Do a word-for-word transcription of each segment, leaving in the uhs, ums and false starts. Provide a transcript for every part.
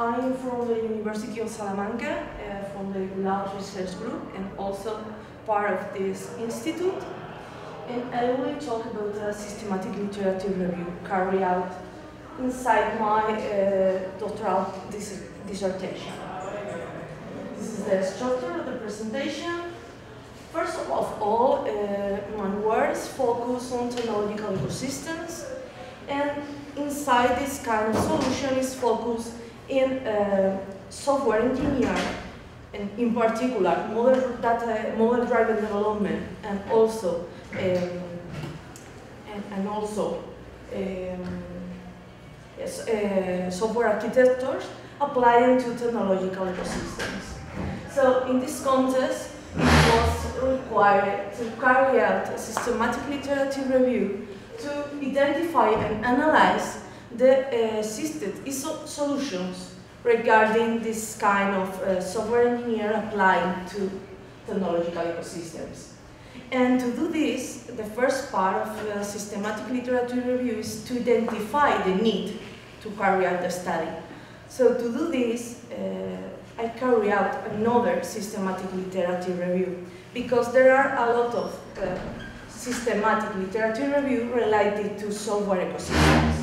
I'm from the University of Salamanca, uh, from the Large Research Group, and also part of this institute. And I will talk about a systematic literature review carried out inside my uh, doctoral dis dissertation. This is the structure of the presentation. First of all, uh, my words focus on technological ecosystems, and inside this kind of solution is focused in uh, software engineering, and in particular model data, model driven development, and also um, and, and also um, yes, uh, software architectures applying to technological ecosystems. So in this context, it was required to carry out a systematic literature review to identify and analyze the uh, existed solutions regarding this kind of uh, software engineer applying to technological ecosystems. And to do this, the first part of the systematic literature review is to identify the need to carry out the study. So to do this, uh, I carry out another systematic literature review, because there are a lot of uh, systematic literature review related to software ecosystems.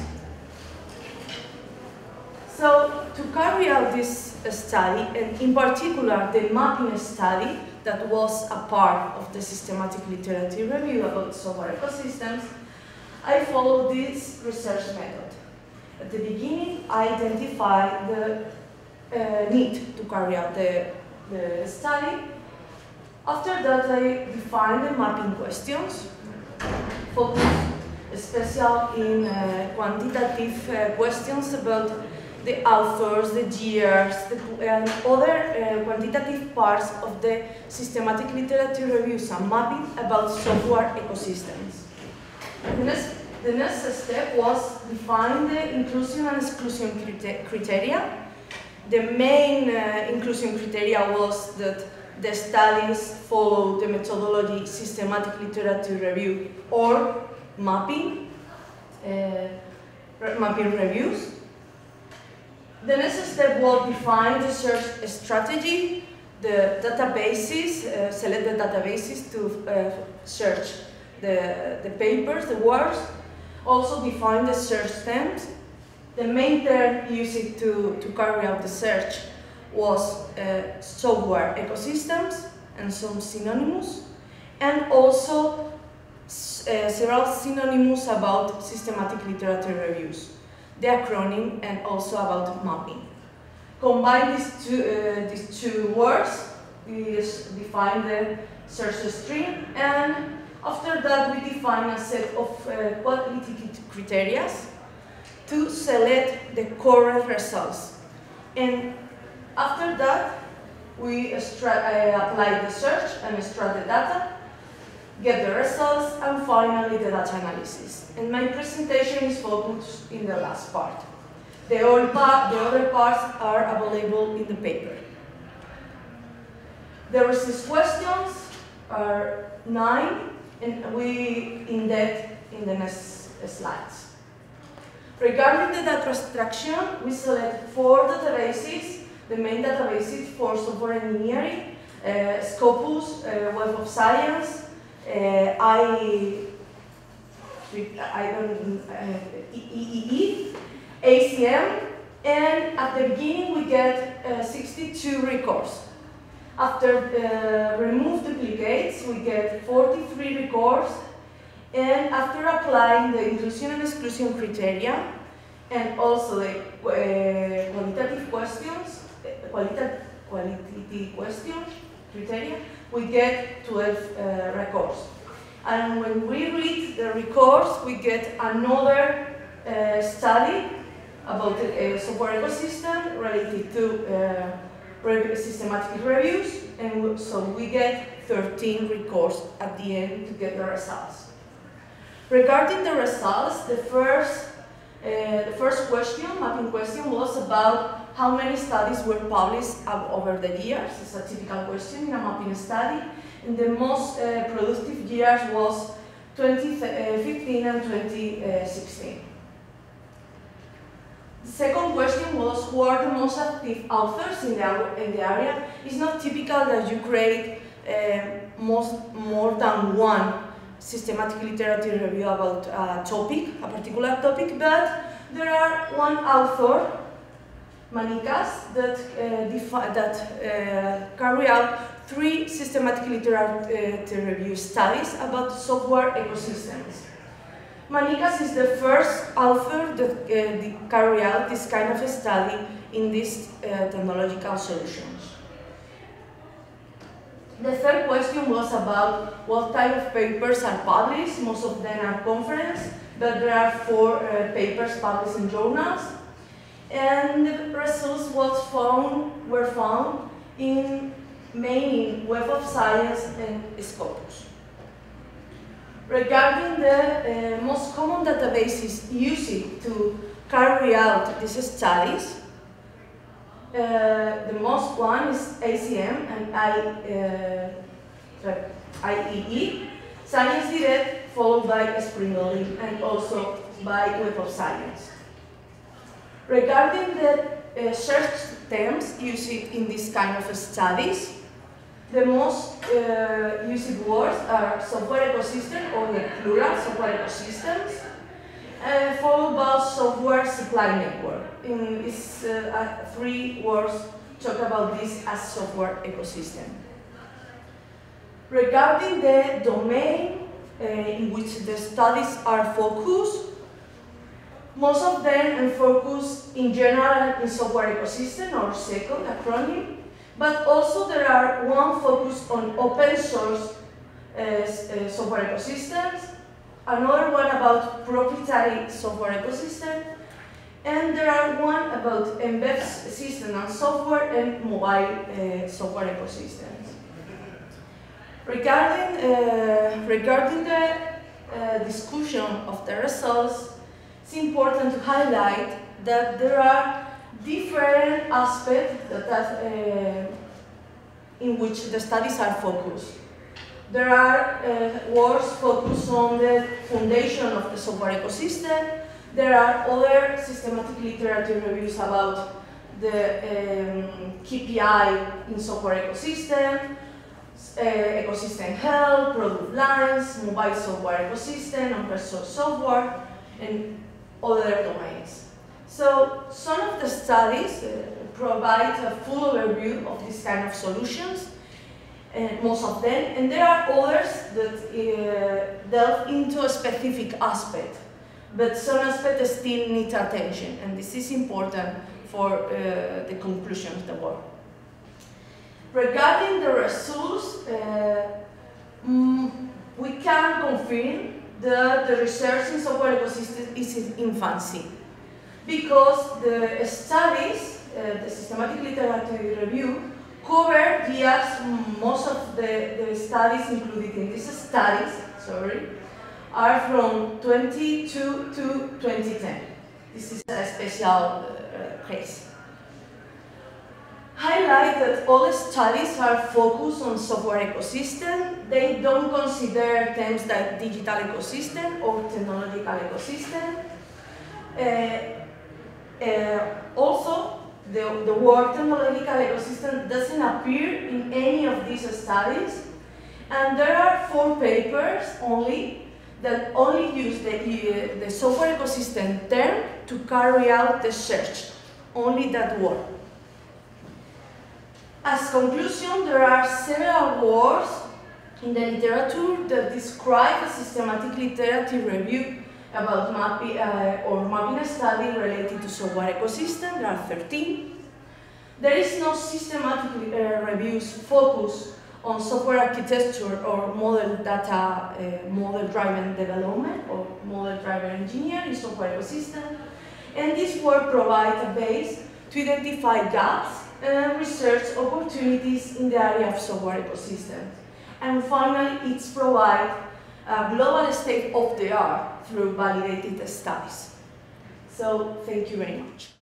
So to carry out this study, and in particular the mapping study that was a part of the systematic literature review about software ecosystems, I followed this research method. At the beginning, I identified the uh, need to carry out the, the study. After that, I defined the mapping questions, focused especially in uh, quantitative uh, questions about the authors, the years, the, and other uh, quantitative parts of the systematic literature reviews and mapping about software ecosystems. The next, the next step was define the inclusion and exclusion criteria. The main uh, inclusion criteria was that the studies follow the methodology systematic literature review or mapping, uh, mapping reviews. The next step was define the search strategy, the databases, uh, select the databases to uh, search the, the papers, the words. Also define the search terms. The main term used to, to carry out the search was uh, software ecosystems and some synonyms, and also uh, several synonyms about systematic literature reviews, the acronym, and also about mapping. Combine these two, uh, these two words, we define the search string, and after that we define a set of uh, qualitative criteria to select the correct results. And after that, we uh, apply the search and extract the data, get the results, and finally the data analysis. And my presentation is focused in the last part. The, all part, the other parts are available in the paper. The resist questions are nine, and we in depth in the next slides. Regarding the data extraction, we select four databases, the main databases for software engineering, uh, Scopus, uh, Web of Science, Uh, I, I don't, uh, E E E, A C M, and at the beginning we get uh, sixty-two records. After uh, remove duplicates, we get forty-three records, and after applying the inclusion and exclusion criteria, and also the uh, qualitative questions, qualitative, qualitative questions, criteria, we get twelve uh, records. And when we read the records, we get another uh, study about the uh, software ecosystem related to uh, systematic reviews, and so we get thirteen records at the end to get the results. Regarding the results, the first, uh, the first question, mapping question, was about how many studies were published over the years. It's a typical question in a mapping study. And the most uh, productive years was twenty fifteen and twenty sixteen. The second question was, who are the most active authors in the, in the area? It's not typical that you create uh, most, more than one systematic literature review about a topic, a particular topic, but there are one author, Manikas, that, uh, that uh, carry out three systematic literature review studies about software ecosystems. Manikas is the first author that uh, carry out this kind of a study in these uh, technological solutions. The third question was about what type of papers are published. Most of them are conference, but there are four uh, papers published in journals. And the results was found, were found in mainly Web of Science and Scopus. Regarding the uh, most common databases used to carry out these studies, uh, the most one is A C M and I, uh, I E E, Science Direct, followed by Spring-Link, and also by Web of Science. Regarding the uh, search terms used in this kind of studies, the most uh, used words are software ecosystem, or the plural, software ecosystems, uh, followed by software supply network. In these uh, uh, three words talk about this as software ecosystem. Regarding the domain uh, in which the studies are focused, most of them are focused in general in software ecosystem, or SECO acronym, but also there are one focused on open source uh, uh, software ecosystems, another one about proprietary software ecosystem, and there are one about embedded system and software and mobile uh, software ecosystems. Regarding, uh, regarding the uh, discussion of the results, it's important to highlight that there are different aspects that, that, uh, in which the studies are focused. There are uh, works focused on the foundation of the software ecosystem. There are other systematic literature reviews about the um, K P I in software ecosystem, uh, ecosystem health, product lines, mobile software ecosystem, open source software, and other domains. So some of the studies uh, provide a full overview of this kind of solutions, and most of them, and there are others that uh, delve into a specific aspect, but some aspects still need attention, and this is important for uh, the conclusion of the work. Regarding the results, uh, mm, we can confirm that the research in software ecosystem is in infancy, because the studies, uh, the systematic literature review, cover just most of the, the studies included in these studies, sorry, are from twenty-two to twenty ten. This is a special uh, case. Highlight that all studies are focused on software ecosystem. They don't consider terms like digital ecosystem or technological ecosystem. Uh, uh, also, the, the word technological ecosystem doesn't appear in any of these studies. And there are four papers only that only use the, uh, the software ecosystem term to carry out the search. Only that word. As conclusion, there are several words in the literature that describe a systematic literature review about mapping uh, or mapping a study related to software ecosystem. There are thirteen. There is no systematic uh, reviews focused on software architecture or model data, uh, model-driven development or model-driven engineering in software ecosystem. And this work provides a base to identify gaps and research opportunities in the area of software ecosystems. And finally, it provides a global state of the art through validated studies. So, thank you very much.